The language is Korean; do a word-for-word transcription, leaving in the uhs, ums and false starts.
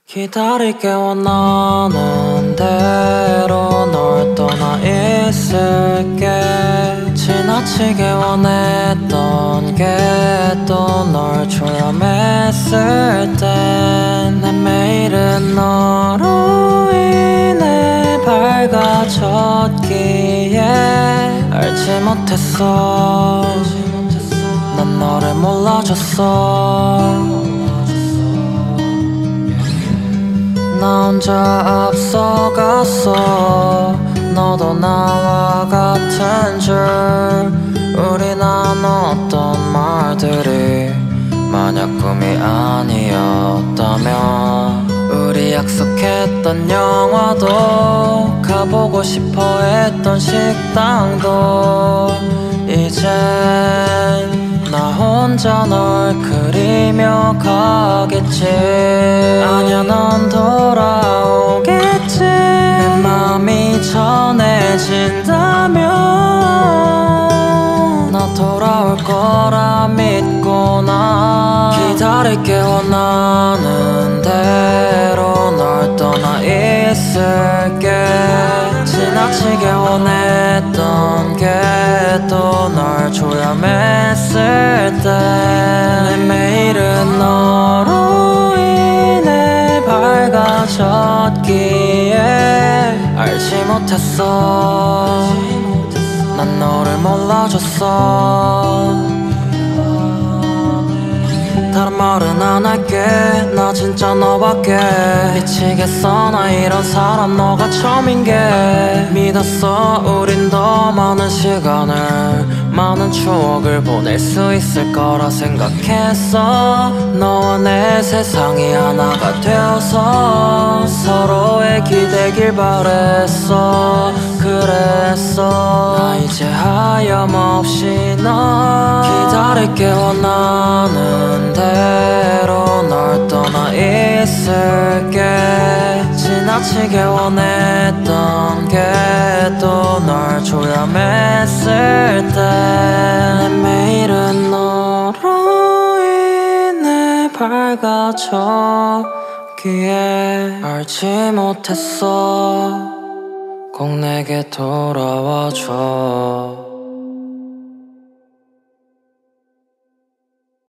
기다릴게 원하는 대로 널 떠나 있을게. 지나치게 원했던 게 또 널 초라했을 땐 내 매일은 너로 인해 밝아졌기에 알지 못했어. 난 너를 몰라줬어. 나 혼자 앞서갔어. 너도 나와 같은 줄. 우리 나눴던 말들이 만약 꿈이 아니었다면 우리 약속했던 영화도 가보고 싶어 했던 식당도 이젠 나 혼자 널 그리며 가겠지. 아냐 넌 돌아오겠지. 내 맘이 전해진다면 나 돌아올 거라 믿고 나 기다릴게. 원하는 대로 널 떠나 있을게. 지나치게 원했던 게 또 널 초라했을 때 내 매일은 너로 인해 밝아졌기에 알지 못했어. 난 너를 몰라줬어. 다른 말은 안 할게. 나 진짜 너밖에 미치겠어. 나 이런 사람 너가 처음인 게 믿었어. 우린 더 많은 시간을 많은 추억을 보낼 수 있을 거라 생각했어. 너와 내 세상이 하나가 되어서 서로의 기대길 바랬어. 그랬어. 나 이제 하염없이 너 기다릴게. 원하는 대로 널 떠나 있을게. 지나치게 원했던 게 또 널 초라했을 때 내 매일은 너로 인해 밝아졌기에 알지 못했어. 꼭 내게 돌아와줘.